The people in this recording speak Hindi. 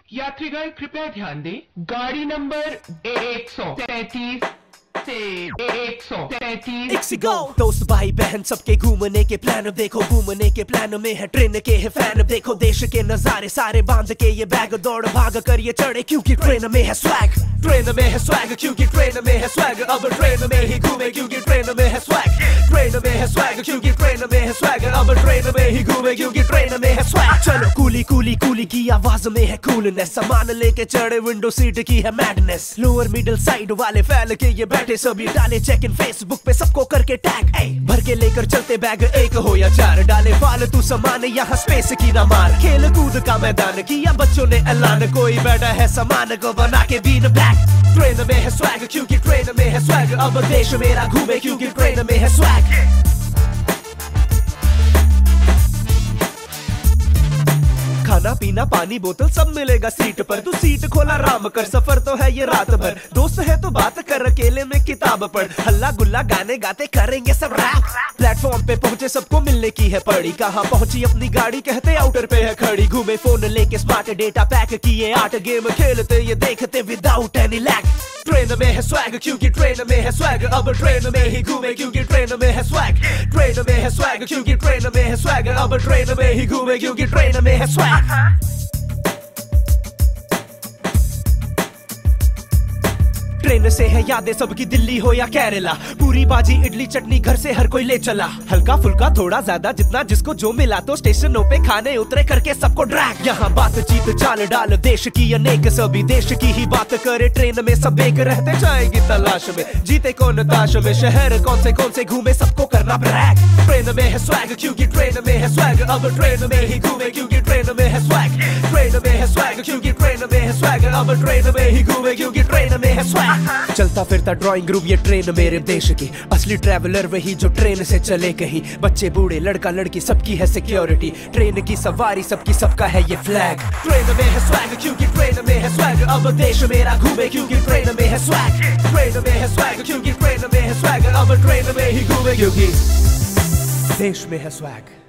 यात्रीगण कृपया ध्यान दें, गाड़ी नंबर 133 से 133 दोस्त भाई बहन सबके घूमने के प्लान देखो, घूमने के प्लान में है ट्रेन के है फैन देखो, देश के नजारे सारे बांध के ये बैग दौड़ भाग कर ये चढ़े क्योंकि ट्रेन में है स्वैग, ट्रेन में है स्वैग क्योंकि ट्रेन में है स्वैग, अब ट्रेन में ही घूमे क्योंकि ट्रेन में है स्वैग, ट्रेन में है स्वैग क्योंकि ट्रेन में है स्वैग, अब ट्रेन में ही घूमे क्योंकि ट्रेन में है स्वैग। चलो कूली कूली कूली की आवाज में है कूलनेस, सामान लेके चढ़े विंडो सीट की है मैडनेस, लोअर मिडिल साइड वाले फैल के ये बैठे सभी डाले चेक इन फेसबुक पे सबको करके टैग, भर के लेकर चलते बैग एक हो या चार, डाले फालतू सामान यहाँ स्पेस की ना मार, खेल कूद का मैदान किया बच्चों ने ऐलान, कोई बैठा है सामान को बना के बीन ब्लैक, ट्रेन में है स्वैग क्योंकि ट्रेन में है स्वैग, अब देश मेरा घूमे क्योंकि ट्रेन में है स्वैग। खाना पीना पानी बोतल सब मिलेगा सीट पर, तू सीट खोला आराम कर, सफर तो है ये रात भर, दोस्त है तो बात कर अकेले में किताब पढ़, हल्ला गुल्ला गाने गाते करेंगे सब रैप, प्लेटफॉर्म पे पहुंचे सबको मिलने की है पड़ी, कहाँ पहुंची अपनी गाड़ी कहते आउटर पे है खड़ी, घूमे फोन लेके स्मार्ट डेटा पैक किए 8 गेम खेलते ये देखते विदाउट एनी लैग, ट्रेन में है स्वैग क्योंकि ट्रेन में है स्वैग, अब ट्रेन में ही घूमे क्योंकि ट्रेन में है स्वैग, ट्रेन में है स्वैग क्योंकि ट्रेन में है स्वैग, अब ट्रेन में ही घूमे क्योंकि ट्रेन में है स्वैग। ट्रेन से है यादें सबकी दिल्ली हो या केरला, पूरी बाजी इडली चटनी घर से हर कोई ले चला, हल्का फुल्का थोड़ा ज्यादा जितना जिसको जो मिला तो स्टेशनों पे खाने उतरे करके सबको ड्रैग, यहाँ बातचीत चाल डाल देश की अनेक, सभी देश की ही बात करे, ट्रेन में सब एक रहते जाएगी तलाश में, जीते कौन ताश में, शहर कौन से घूमे सबको करना ब्रैग, ट्रेन में है स्वैग क्योंकि ट्रेन में है स्वैग, अब ट्रेन में ही घूमे क्योंकि ट्रेन में है स्वैग, ट्रेन में है स्वैग क्योंकि ट्रेन में है स्वैग, अब ट्रेन में ही घूमे क्योंकि ट्रेन में है स्वैग। चलता फिरता ड्राइंग रूम ये ट्रेन मेरे देश की, असली ट्रैवलर वही जो ट्रेन से चले कहीं, बच्चे बूढ़े लड़का लड़की सबकी है सिक्योरिटी, ट्रेन की सवारी सबकी सबका है ये फ्लैग, ट्रेन में है स्वैग क्योंकि ट्रेन में है स्वैग, अब देश मेरा घूमे क्योंकि ट्रेन में है स्वैग, ट्रेन में है स्वैग क्योंकि ट्रेन में है स्वैग, अब ट्रेन में ही घूमे क्योंकि देश में है स्वैग।